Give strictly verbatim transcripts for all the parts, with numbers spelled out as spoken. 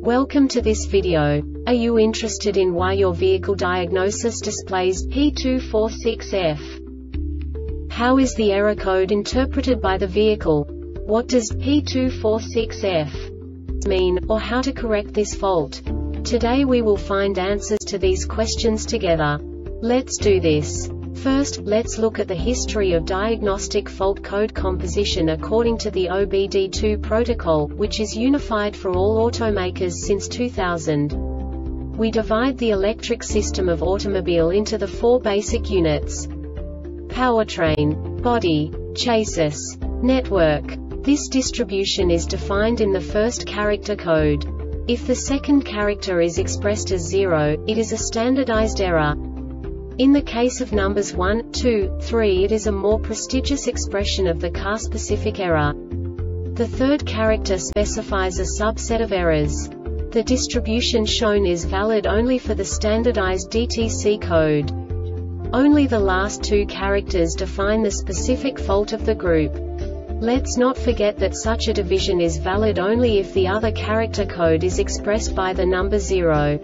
Welcome to this video. Are you interested in why your vehicle diagnosis displays P two four six F? How is the error code interpreted by the vehicle? What does P two four six F mean, or how to correct this fault? Today we will find answers to these questions together. Let's do this. First, let's look at the history of diagnostic fault code composition according to the O B D two protocol, which is unified for all automakers since two thousand. We divide the electric system of automobile into the four basic units: powertrain, body, chassis, network. This distribution is defined in the first character code. If the second character is expressed as zero, it is a standardized error. In the case of numbers one, two, three, it is a more prestigious expression of the car-specific error. The third character specifies a subset of errors. The distribution shown is valid only for the standardized D T C code. Only the last two characters define the specific fault of the group. Let's not forget that such a division is valid only if the other character code is expressed by the number zero.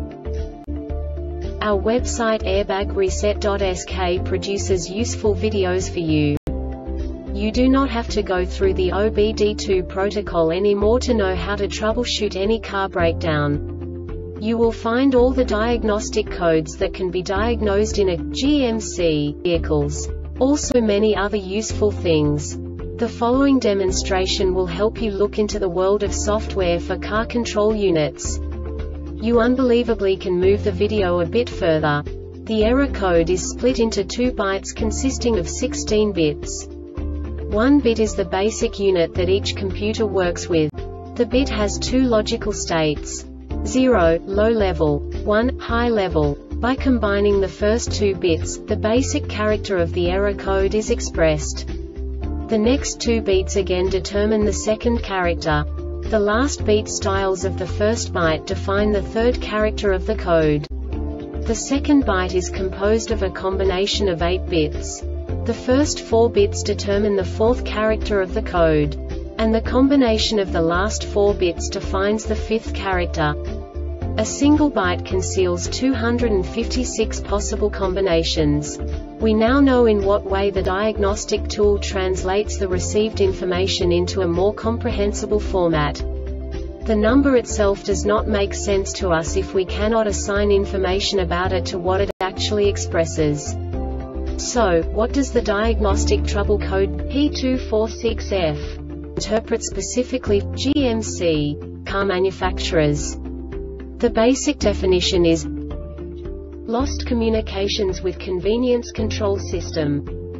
Our website airbag reset dot S K produces useful videos for you. You do not have to go through the O B D two protocol anymore to know how to troubleshoot any car breakdown. You will find all the diagnostic codes that can be diagnosed in a G M C vehicles. Also many other useful things. The following demonstration will help you look into the world of software for car control units. You unbelievably can move the video a bit further. The error code is split into two bytes consisting of sixteen bits. One bit is the basic unit that each computer works with. The bit has two logical states: zero, low level, one, high level. By combining the first two bits, the basic character of the error code is expressed. The next two beats again determine the second character. The last beat styles of the first byte define the third character of the code. The second byte is composed of a combination of eight bits. The first four bits determine the fourth character of the code. And the combination of the last four bits defines the fifth character. A single byte conceals two hundred fifty-six possible combinations. We now know in what way the diagnostic tool translates the received information into a more comprehensible format. The number itself does not make sense to us if we cannot assign information about it to what it actually expresses. So, what does the diagnostic trouble code P two four six F interpret specifically for G M C car manufacturers? The basic definition is lost communications with convenience control system.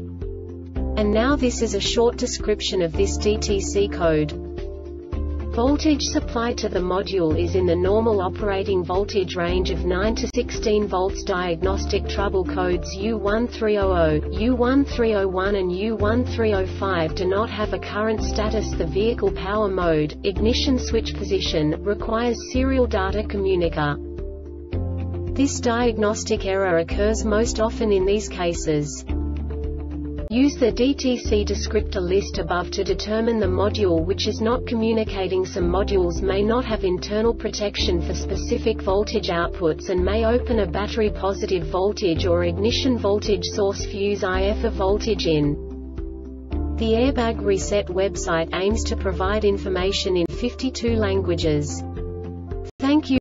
And now this is a short description of this D T C code. Voltage supplied to the module is in the normal operating voltage range of nine to sixteen volts. Diagnostic trouble codes U one three zero zero, U one three zero one and U one three zero five do not have a current status. The vehicle power mode, ignition switch position, requires serial data communicator. This diagnostic error occurs most often in these cases. Use the D T C descriptor list above to determine the module which is not communicating. Some modules may not have internal protection for specific voltage outputs and may open a battery positive voltage or ignition voltage source fuse I F a voltage in. The Airbag Reset website aims to provide information in fifty-two languages. Thank you.